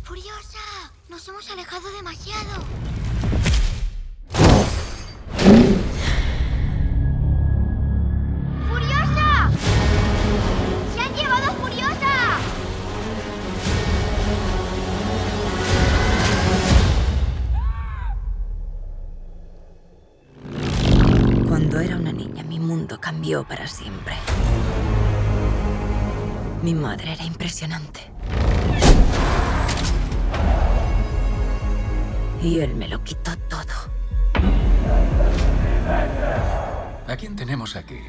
¡Furiosa! Nos hemos alejado demasiado. ¡Furiosa! ¡Se han llevado a Furiosa! Cuando era una niña, mi mundo cambió para siempre. Mi madre era impresionante. Y él me lo quitó todo. ¿A quién tenemos aquí?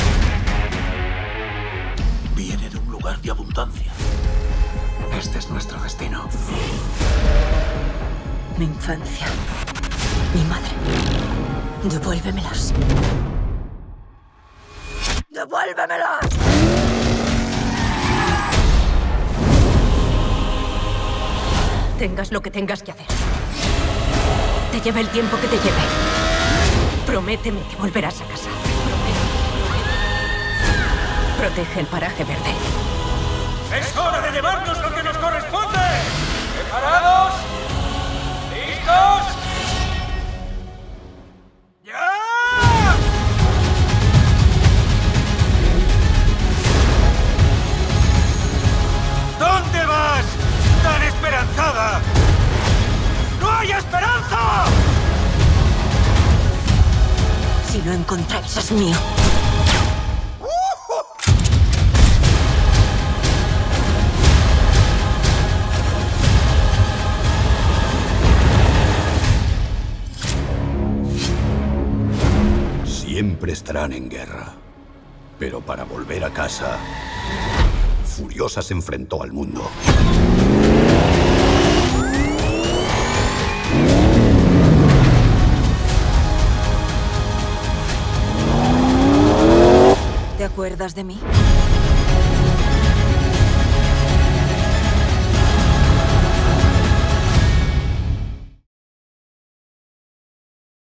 Viene de un lugar de abundancia. Este es nuestro destino. Mi infancia. Mi madre. Devuélvemelos. ¡Devuélvemelos! Tengas lo que tengas que hacer. Te lleve el tiempo que te lleve. Prométeme que volverás a casa. Protege el paraje verde. ¡Es hora de llevarnos lo que nos corresponde! ¿Preparados? ¿Listos? ¡Ya! ¿Dónde vas, tan esperanzada? ¡No hay esperanza! Si lo encontráis, es mío. Siempre estarán en guerra. Pero para volver a casa, Furiosa se enfrentó al mundo. ¿Te acuerdas de mí?